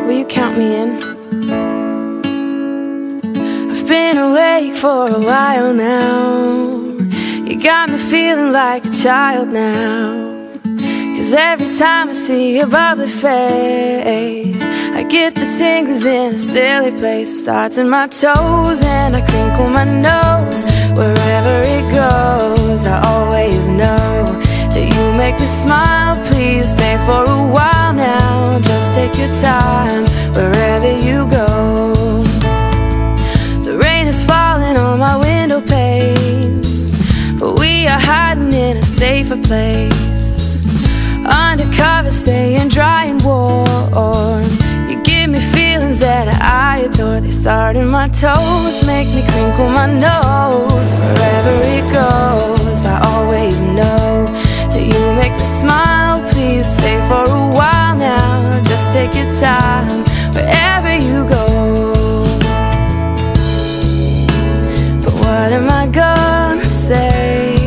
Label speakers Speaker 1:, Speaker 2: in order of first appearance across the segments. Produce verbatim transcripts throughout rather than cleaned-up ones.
Speaker 1: will you count me in? I've been awake for a while now. You got me feeling like a child now. 'Cause every time I see your bubbly face, I get the tingles in a silly place. It starts in my toes and I crinkle my nose. Wherever it goes, I always know that you make me smile. Please stay for a while now. Just take your time wherever you go. The rain is falling on my window pane, but we are hiding in a safer place. Undercover, staying dry and warm. You give me feelings that I adore. They start in my toes, make me crinkle my nose. Wherever it goes, I always know that you make me smile. Please stay for a while now. Just take your time wherever you go. But what am I gonna say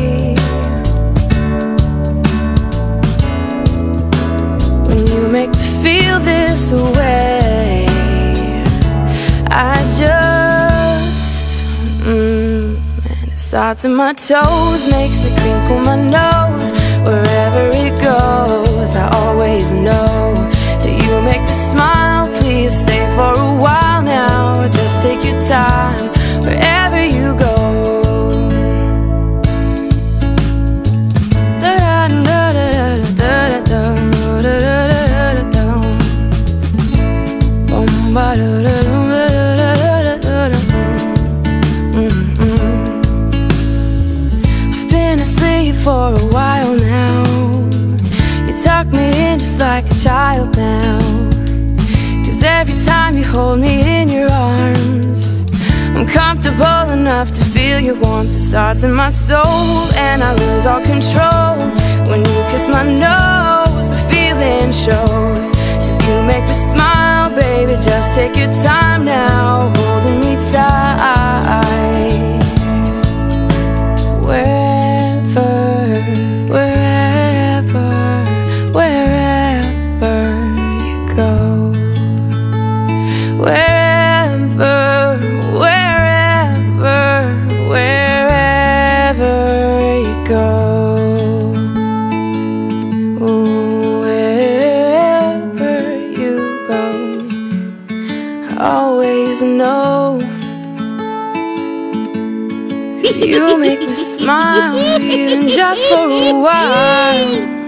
Speaker 1: make me feel this way? I just mm, and it starts in my toes, makes me crinkle my nose. Wherever it goes, I always know that you make me smile. Please stay for a while now. Just take your time wherever you go. I've been asleep for a while now. You tuck me in just like a child now. 'Cause every time you hold me in your arms, I'm comfortable enough to feel your warmth. It starts in my soul and I lose all control. When you kiss my nose, the feeling shows. 'Cause you make me smile, baby, just take your time now, holding me tight. Wherever, wherever, wherever you go. Wherever, wherever, wherever you go. Always know you make me smile, even just for a while.